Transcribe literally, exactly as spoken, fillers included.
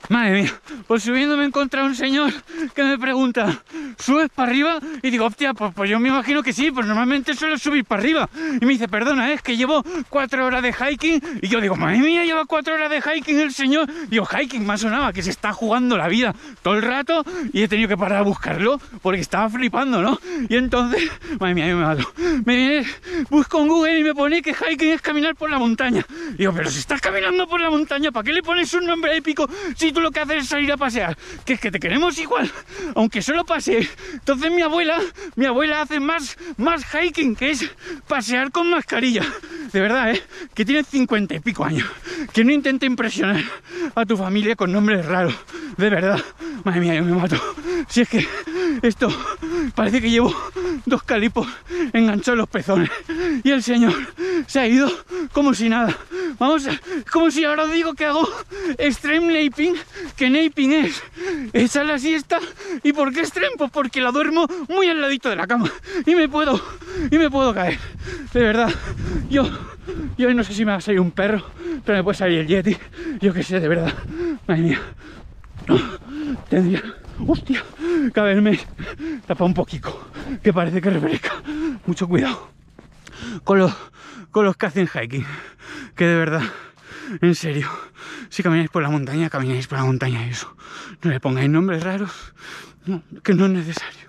Madre mía, pues subiendo me he encontrado un señor que me pregunta, ¿subes para arriba? Y digo, hostia, pues, pues yo me imagino que sí, pues normalmente suelo subir para arriba. Y me dice, perdona, es que llevo cuatro horas de hiking. Y yo digo, madre mía, lleva cuatro horas de hiking el señor. Digo, hiking, me sonaba que se está jugando la vida todo el rato y he tenido que parar a buscarlo porque estaba flipando, ¿no? Y entonces, madre mía, yo me mato. Me viene, busco en Google y me pone que hiking es caminar por la montaña. Digo, pero si estás caminando por la montaña, ¿para qué le pones un nombre épico si tú lo que haces es salir a pasear? Que es que te queremos igual, aunque solo pase. Entonces mi abuela, mi abuela hace más, más hiking, que es pasear con mascarilla. De verdad, ¿eh? Que tiene cincuenta y pico años. Que no intente impresionar a tu familia con nombres raros. De verdad. Madre mía, yo me mato. Si es que esto parece que llevo dos calipos enganchados en los pezones. Y el señor se ha ido como si nada. Vamos, como si ahora os digo que hago extreme naping. Que naping es echar la siesta. ¿Y por qué extreme? Pues porque la duermo muy al ladito de la cama. Y me puedo, y me puedo caer. De verdad. Yo, yo no sé si me va a salir un perro, pero me puede salir el Yeti. Yo qué sé, de verdad. Madre mía. No, tendría, hostia, que haberme tapado un poquito, que parece que refresca. Mucho cuidado con los, con los que hacen hiking, que de verdad, en serio, si camináis por la montaña, camináis por la montaña y eso. No le pongáis nombres raros, no, que no es necesario.